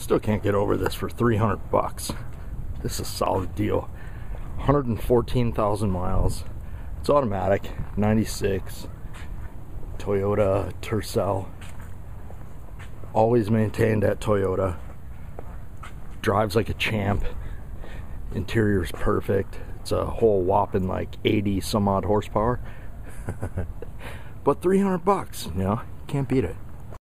Still can't get over this for 300 bucks. This is a solid deal. 114,000 miles. It's automatic, 96. Toyota Tercel. Always maintained at Toyota. Drives like a champ. Interior's perfect. It's a whole whopping like 80 some odd horsepower. But 300 bucks, you know, can't beat it.